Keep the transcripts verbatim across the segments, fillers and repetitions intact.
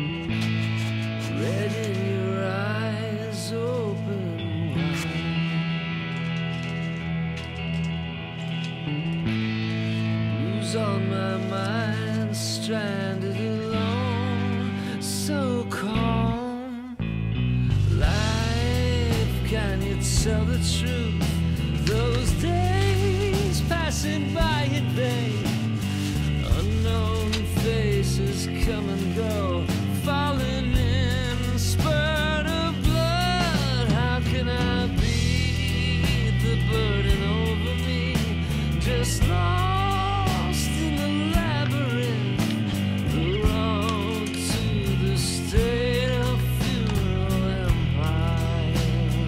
Red in your eyes, open wide. Blues on my mind, stranded alone, so calm. Life, can you tell the truth? Those days passing by in vain. Unknown faces come and go, falling in a spurt of blood. How can I beat the burden over me? Just lost in the labyrinth, the road to the state of funeral empire.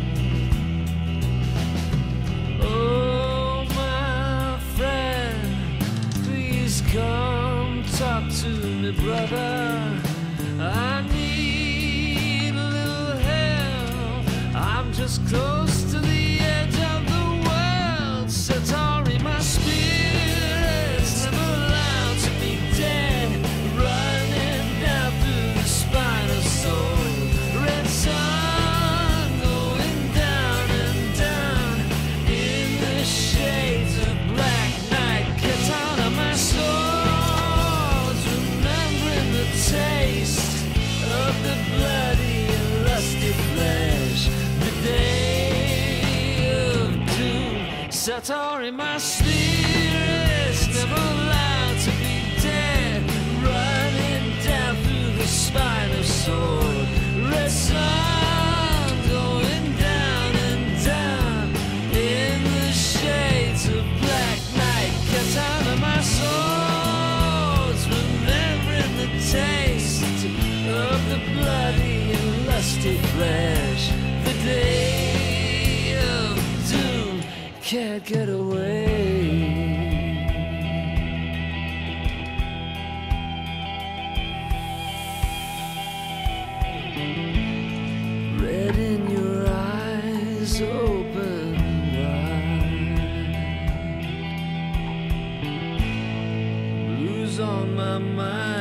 Oh, my friend, please come talk to me, brother. I need a little help. I'm just close to the edge of the world. Satori, my spirit's never allowed to be dead, running down through the spinal soul. Red sun going down and down in the shades of black night. Katana, my sword, remembering the taste of the bloody and lusty flesh, the day of doom. Satori, my spirit's never allowed to be dead, running down through the spine of sword. Red sun going down and down in the shades of black night. Katana, my swords, remembering the taste of the bloody and lusty flesh, the day of doom can't get away. Red in your eyes, open wide. Blues on my mind.